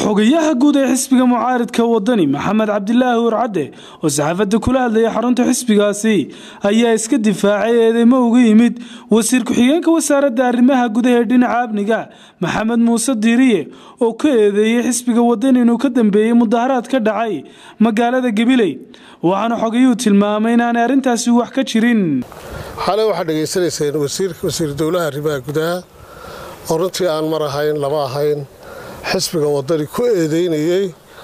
xogayaha guud ee xisbiga mucaaradka wadani Maxamed Cabdilaahi Warcade oo saxaafadda kula hadlay xarunta xisbigaasi ayaa iska difaacay eedeymo uga yimid wasiir ku-xigeenka wasaaradda arrimaha gudaha ee dhinaca amniga Maxamed Muuse Diiriye oo ka eedeeyay xisbiga wadani inuu ka dambeeyay mudaharaad ka dhacay magaalada Gabiley waxaana xogayuhu tilmaamay in aan arrintaasi wax ka jirin xalay waxa dhageysanaysay wasiir dawladda arrimaha gudaha oo runtii aan marahayn laba ahayn xisbiga wadani ku eedeynayay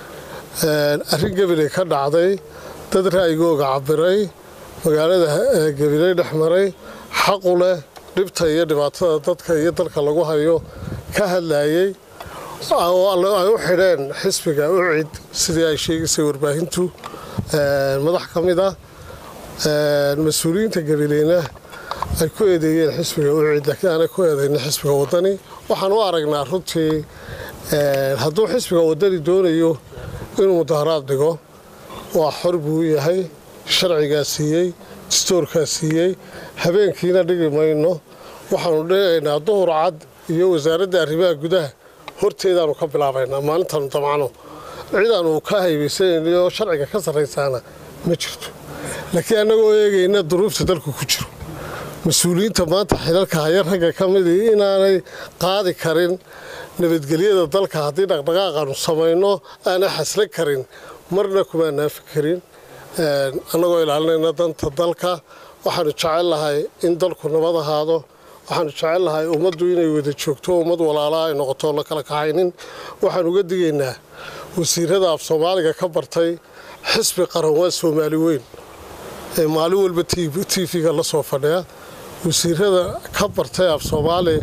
arrin Gabiley ka dhacday dad raayigooga cabiray magaalada Gabiley dhexmaray xaq u leh dhibta iyo dhibaatada dadka iyo dalka lagu hayo ka hadlayay oo ay u xidheen xisbiga u cid sidii ay sheegaysay warbaahintu madax kamid ah mas'uuliyiinta Gabileyna ay ku eedeeyeen xisbiga u cid laakiin aan ku eedeyn xisbiga wadani waxaan u aragnaa runtii hadduu xisbiga wadani doonayo inuu mudaharaad dhigo waa xor buu yahay sharciga siiyay dastuurka siiyay habeenkiina dhigi mayno waxaanu dhigaynaa duhur cad iyo wasaaradda arrimaha gudaha horteedaanu ka bilaabaynaa maalintan damacno ciidan uu ka haybaysanayay sharciga ka sarreysana ma jirto laakiin anagoo eegayna duruufta dalku ku jiro mas'uuliyiinta maanta xilalka haya ragga kamid inaanay qaadi karin nabadgelyada dalka haddii dhaqdhaqaaqaanu samayno aan xaslan karin marna kuma naafikirin anagoo ilaalinayna danta dalka waxaanu jecelahay in dalku nabad ahaado waxaanu jecelahay ummaddu inay wada joogto ummad walaalaa ay noqoto la kala kaxaynin waxaan uga digaynaa wasiirada af Soomaaliga ka bartay xisbi qaran waa Soomaali weyn ee maalin walba TV-ga la soo fadhiya wasiirada ka bartay af Soomaali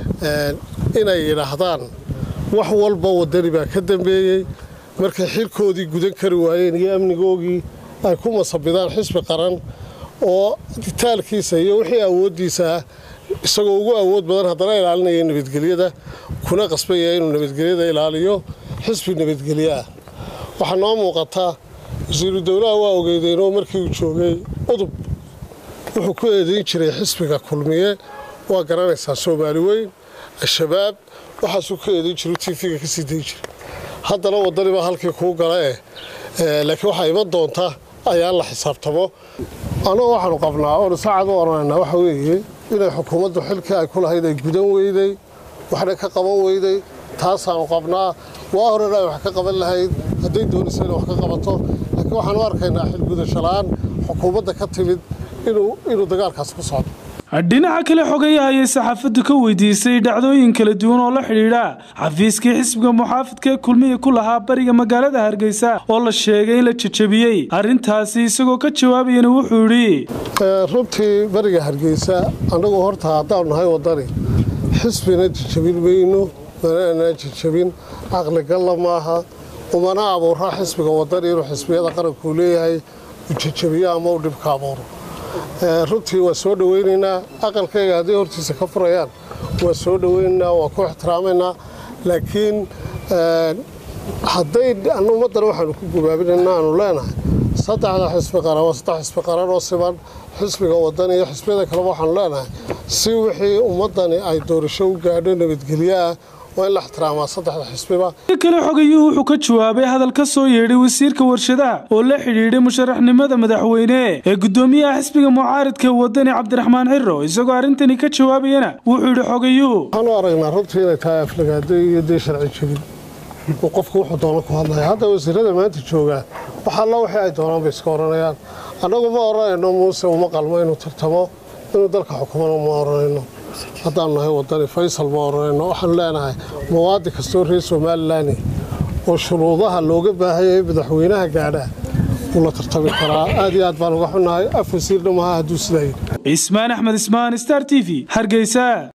inay yiraahdaan wax walba wadani baa ka dambeeyay markay xilkoodii gudan kari waayeen iyo amnigoogii ay ku masabidaan xisbi qaran oo taalkiisa iyo wixii awoodiisa isagoo ugu awood badan haddana ilaalinaya nabadgelyada kuna qasbaya inuu nabadgelyada ilaaliyo xisbi nabadgelyo waxa noo muuqata wasiiru dawladda waa ogeydeenoo markii uu joogay udub wuxuu ku eedeyn jiray xisbiga kulmiye waa garanaysaa Soomaali weyn shabaab waxaasuu ku eedeyn jiray TV-ga ka sii deyn jiray haddana wadani baa halkii kuu galay laakiin waxa iman doonta ayaa la xisaabtamo anoo waxaanu qabnaa oo saacad u oranayna waxa weeye inay xukuumaddu xilka ay ku lahayd ay gudan weyday waxna ka qaban weyday taasaanu qabnaa waa horena wax ka qaban lahayd hadday doonayso inay wax ka qabato laakiin waxaanu arkaynaa xil gudasho la'aan xukuumadda ka timid inuu dagaalkaas ku socdo dhinaca kale xogayaha ay saxaafaddu ka weydiisay dhacdooyin kala duwan oo la xiriira xafiiskii xisbiga muxaafidka kulmiye ku lahaa bariga magaalada Hargeysa oo la sheegay in la jajabiyay arrintaasi isagoo ka jawaabayna wuxuu yiri runtii bariga Hargeysa anagu horta haddaan nahay wadani xisbina jajabin weyno mana jajabin aqli gal maaha umana abuuraa xisbiga wadani inuu xisbiyada qaranku leeyahay jajabiyo ama u dhibka abuuro runtii waa soo dhaweynaynaa aqalkayga haddii hortiisa ka furayaan waa soo dhaweynaynaa waa ku ixtiraamayna laakiin hadday ummaddan waxaanu ku gubaabinaynaa aanu leenahay saddexda xisbi qaran waa saddex xisbi qaran oo siman xisbiga wadani iyo xisbiyada kale waxaanu leenahay si wixii ummaddani ay doorasho u gaadho nabadgelyo waa la ixtiraamaa saddexda xisbiba kale xogayuhu wuxuu ka jawaabay hadal ka soo yeedhay wasiirka warshadaha oo la xiriiray musharaxnimada madaxweyne ee gudoomiyaha xisbiga mucaaradka wadani Cabdiraxmaan Xirro isagoo arintani ka jawaabayna wuxuu yiri xogayuhu waxaan aragnaa runtii inay tahay aflagaaday iyo deeq sharci jabin oo qofku wuxuu doono ku hadlaya hadda wasiirada maanta jooga waxa la waxay ay doonaan bay iska oranayaan anagu ma oranayno Muuse uma qalmo inuu tartamo inuu dalka xukumo ma oranayno haddaan nahay wadani Faysal ma oranayno waxaan leenahay muwaadin kastoo reer Somaliland oo shuruudaha looga baahan yahay madaxweynaha gaadha uu la tartami karaa aad iyo aad baan uga xunahay afasiirna ma hadduu siday Ismaan Axmed Ismaan Star TV Hargeysa.